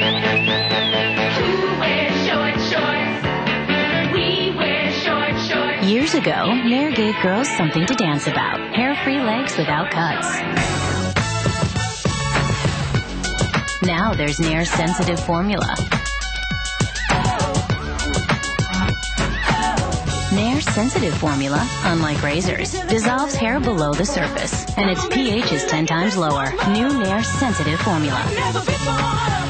Years ago, Nair gave girls something to dance about. Hair-free legs without cuts. Now there's Nair's sensitive formula. Nair's sensitive formula, unlike razors, dissolves hair below the surface, and its pH is 10 times lower. New Nair sensitive formula.